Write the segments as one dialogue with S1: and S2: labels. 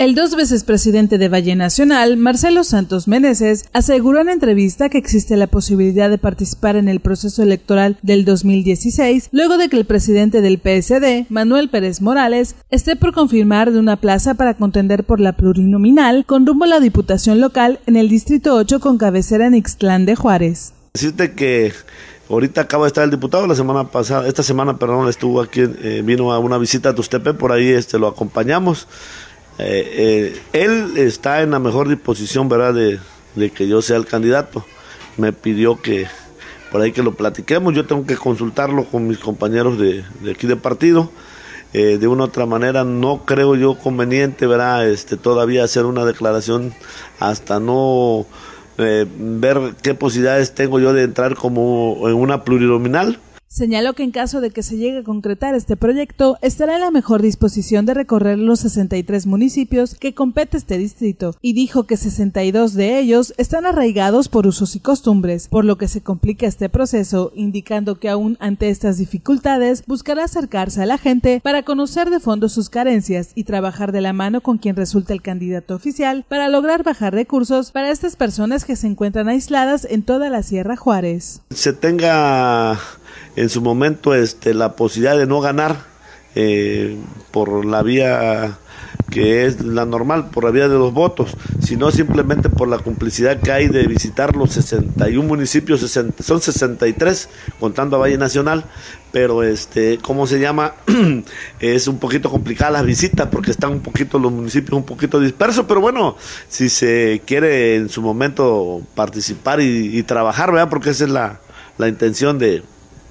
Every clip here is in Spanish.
S1: El 2 veces presidente de Valle Nacional, Marcelo Santos Meneses, aseguró en entrevista que existe la posibilidad de participar en el proceso electoral del 2016, luego de que el presidente del PSD, Manuel Pérez Morales, esté por confirmar de una plaza para contender por la plurinominal con rumbo a la diputación local en el Distrito 8 con cabecera en Ixtlán de Juárez.
S2: Decirte que ahorita acaba de estar el diputado, esta semana estuvo aquí, vino a una visita a Tuxtepec, por ahí lo acompañamos. Él está en la mejor disposición, ¿verdad?, de que yo sea el candidato. Me pidió que por ahí que lo platiquemos. Yo tengo que consultarlo con mis compañeros de aquí de partido. De una u otra manera no creo yo conveniente, ¿verdad?, todavía hacer una declaración hasta no ver qué posibilidades tengo yo de entrar como en una plurinominal.
S1: Señaló que en caso de que se llegue a concretar este proyecto, estará en la mejor disposición de recorrer los 63 municipios que compete este distrito, y dijo que 62 de ellos están arraigados por usos y costumbres, por lo que se complica este proceso, indicando que aún ante estas dificultades buscará acercarse a la gente para conocer de fondo sus carencias y trabajar de la mano con quien resulte el candidato oficial para lograr bajar recursos para estas personas que se encuentran aisladas en toda la Sierra Juárez.
S2: Se tenga en su momento la posibilidad de no ganar por la vía que es la normal, por la vía de los votos, sino simplemente por la complicidad que hay de visitar los 61 municipios, son 63 contando a Valle Nacional, pero ¿cómo se llama? Es un poquito complicada las visitas porque están un poquito los municipios un poquito dispersos, pero bueno, si se quiere en su momento participar y trabajar, ¿verdad?, porque esa es la intención de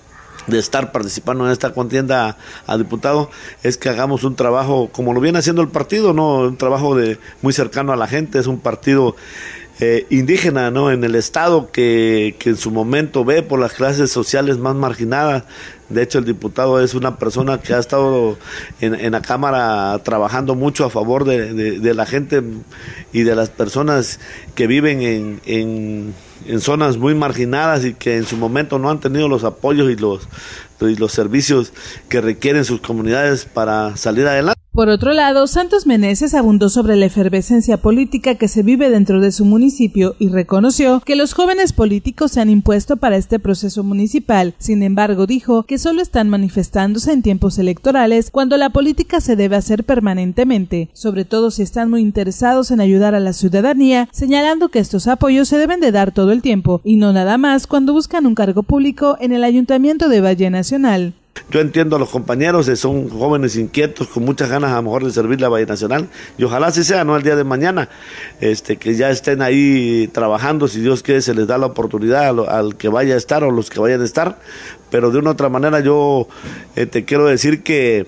S2: estar participando en esta contienda a diputado, es que hagamos un trabajo como lo viene haciendo el partido, ¿no? Un trabajo muy cercano a la gente. Es un partido indígena, ¿no?, en el estado que en su momento ve por las clases sociales más marginadas. De hecho, el diputado es una persona que ha estado en la Cámara trabajando mucho a favor de la gente y de las personas que viven en zonas muy marginadas y que en su momento no han tenido los apoyos y los servicios que requieren sus comunidades para salir adelante.
S1: Por otro lado, Santos Meneses abundó sobre la efervescencia política que se vive dentro de su municipio y reconoció que los jóvenes políticos se han impuesto para este proceso municipal. Sin embargo, dijo que solo están manifestándose en tiempos electorales cuando la política se debe hacer permanentemente, sobre todo si están muy interesados en ayudar a la ciudadanía, señalando que estos apoyos se deben de dar todo el tiempo y no nada más cuando buscan un cargo público en el Ayuntamiento de Valle Nacional.
S2: Yo entiendo a los compañeros, son jóvenes inquietos, con muchas ganas a lo mejor de servirle a Valle Nacional, y ojalá así sea, no el día de mañana, que ya estén ahí trabajando, si Dios quiere se les da la oportunidad al que vaya a estar o los que vayan a estar, pero de una u otra manera yo te quiero decir que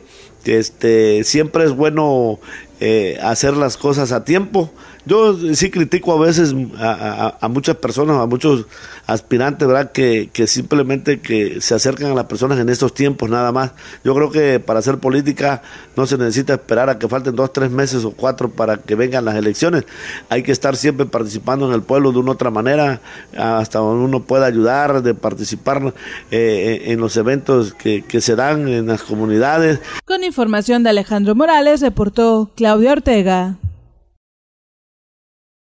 S2: siempre es bueno hacer las cosas a tiempo. Yo sí critico a veces a muchas personas, a muchos aspirantes, ¿verdad?, que simplemente que se acercan a las personas en estos tiempos nada más. Yo creo que para hacer política no se necesita esperar a que falten 2, 3 meses o 4 para que vengan las elecciones. Hay que estar siempre participando en el pueblo de una u otra manera, hasta donde uno pueda ayudar, de participar en los eventos que se dan en las comunidades.
S1: Con información de Alejandro Morales, reportó Claudia Ortega.